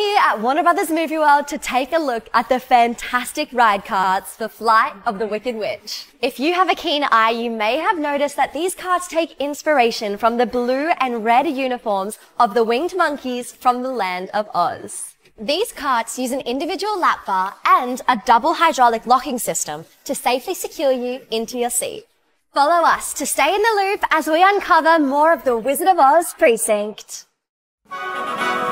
here at Warner Brothers Movie World to take a look at the fantastic ride carts for Flight of the Wicked Witch. If you have a keen eye, you may have noticed that these carts take inspiration from the blue and red uniforms of the winged monkeys from the Land of Oz. These carts use an individual lap bar and a double hydraulic locking system to safely secure you into your seat. Follow us to stay in the loop as we uncover more of the Wizard of Oz precinct.